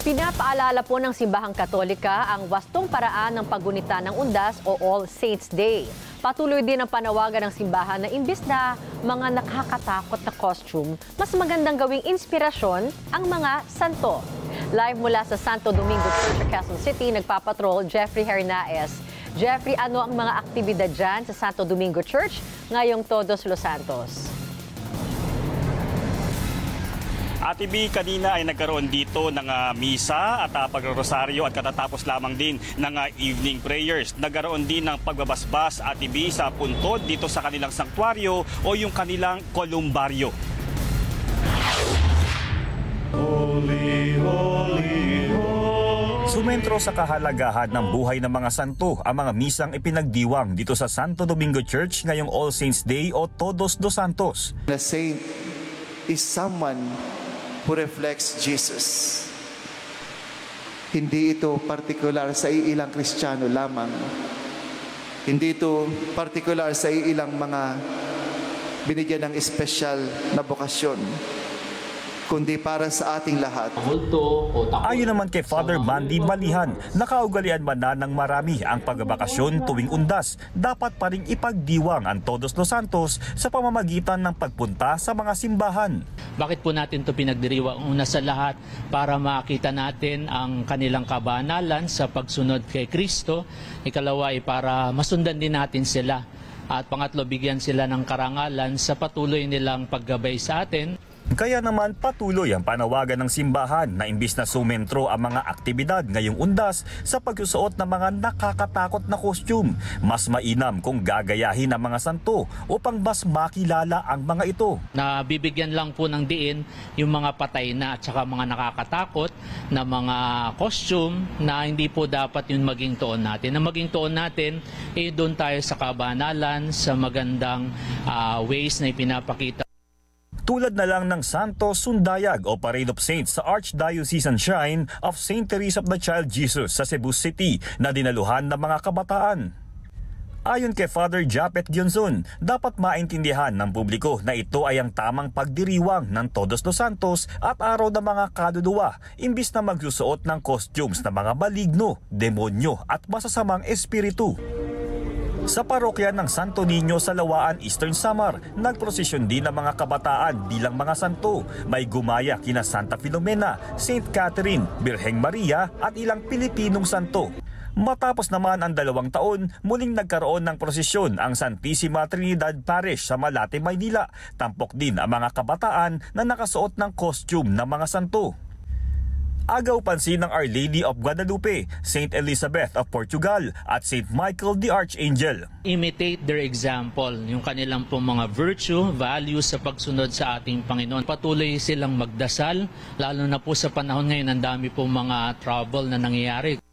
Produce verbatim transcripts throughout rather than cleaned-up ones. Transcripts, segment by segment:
Pinapaalala po ng Simbahang Katolika ang wastong paraan ng paggunita ng undas o All Saints Day. Patuloy din ang panawagan ng simbahan na imbis na mga nakakatakot na costume, mas magandang gawing inspirasyon ang mga santo. Live mula sa Santo Domingo Church, Quezon City, nagpapatrol Jeffrey Hernaez. Jeffrey, ano ang mga aktibidad dyan sa Santo Domingo Church ngayong Todos los Santos? Ate B, kanina ay nagkaroon dito ng uh, misa at uh, pagrosaryo at katatapos lamang din ng uh, evening prayers. Nagkaroon din ng pagbabasbas, Ate B, sa puntod dito sa kanilang sanktuaryo o yung kanilang kolumbaryo. Holy, holy, holy. Sumentro sa kahalagahan ng buhay ng mga santo ang mga misang ipinagdiwang dito sa Santo Domingo Church ngayong All Saints Day o Todos los Santos. The saint is someone who reflects Jesus. Hindi ito partikular sa iilang Kristiyano lamang. Hindi ito partikular sa iilang mga binigyan ng espesyal na bokasyon, kundi para sa ating lahat. Ayon naman kay Father Mandy Balihan, nakaugalian man na ng marami ang pagbabakasyon tuwing undas, dapat pa ring ipagdiwang ang Todos los Santos sa pamamagitan ng pagpunta sa mga simbahan. Bakit po natin ito pinagdiriwang? Una sa lahat, para makita natin ang kanilang kabanalan sa pagsunod kay Kristo. Ikalawa ay para masundan din natin sila. At pangatlo, bigyan sila ng karangalan sa patuloy nilang paggabay sa atin. Kaya naman patuloy ang panawagan ng simbahan na imbis na sumentro ang mga aktibidad ngayong undas sa pagsusuot ng mga nakakatakot na costume, mas mainam kung gagayahin ang mga santo upang mas makilala ang mga ito. Nabibigyan lang po ng diin yung mga patay na at saka mga nakakatakot na mga costume na hindi po dapat yung maging tuon natin. Ang maging tuon natin ay eh, doon tayo sa kabanalan, sa magandang uh, ways na ipinapakita. Tulad na lang ng Santo Sundayag o Parade of Saints sa Archdiocesan Shrine of Saint Teresa of the Child Jesus sa Cebu City na dinaluhan ng mga kabataan. Ayon kay Father Japet Gionzon, dapat maintindihan ng publiko na ito ay ang tamang pagdiriwang ng Todos los Santos at araw ng mga kaluluwa, imbis na magsusuot ng costumes ng mga maligno, demonyo at masasamang espiritu. Sa parokya ng Santo Niño sa Lawaan, Eastern Samar, nagprosesyon din ng mga kabataan bilang mga santo. May gumaya kina Santa Filomena, Saint Catherine, Birheng Maria at ilang Pilipinong santo. Matapos naman ang dalawang taon, muling nagkaroon ng prosesyon ang Santissima Trinidad Parish sa Malate, Maynila. Tampok din ang mga kabataan na nakasuot ng costume ng mga santo. Agaw pansin ng Our Lady of Guadalupe, Saint Elizabeth of Portugal at Saint Michael the Archangel. Imitate their example, yung kanilang po mga virtue, values sa pagsunod sa ating Panginoon. Patuloy silang magdasal, lalo na po sa panahon ngayon, ang dami po mga trouble na nangyayari.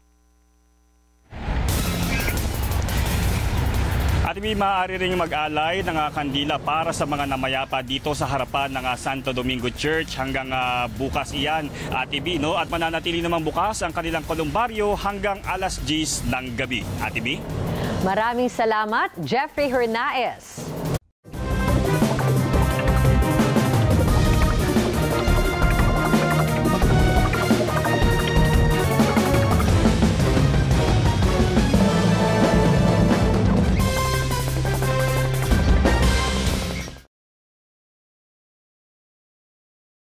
At may maaari rin mag-alay ng uh, kandila para sa mga namayapa dito sa harapan ng uh, Santo Domingo Church hanggang uh, bukas iyan, Ate B, no? At mananatili namang bukas ang kanilang kolumbaryo hanggang alas diyes ng gabi. Ate B? Maraming salamat, Jeffrey Hernaez.